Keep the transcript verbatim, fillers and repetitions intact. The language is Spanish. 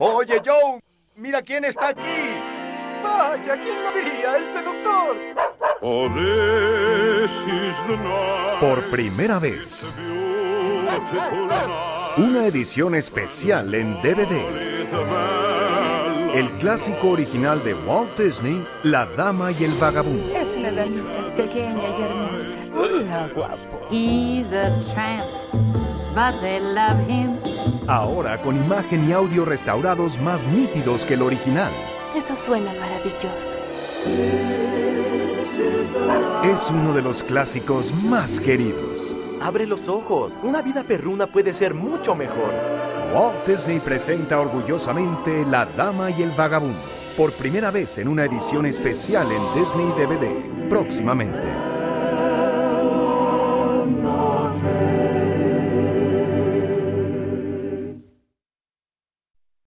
Oye, Joe, mira quién está aquí. Vaya, ¿quién lo diría? ¡El seductor! Oh, this is the night. Por primera vez, una edición especial en D V D. El clásico original de Walt Disney, La Dama y el Vagabundo. Es una damita pequeña y hermosa. Hola, guapo. He's a tramp, but they love him. Ahora con imagen y audio restaurados más nítidos que el original. Eso suena maravilloso. Es uno de los clásicos más queridos. Abre los ojos. Una vida perruna puede ser mucho mejor. Walt Disney presenta orgullosamente La Dama y el Vagabundo. Por primera vez en una edición especial en Disney D V D. Próximamente.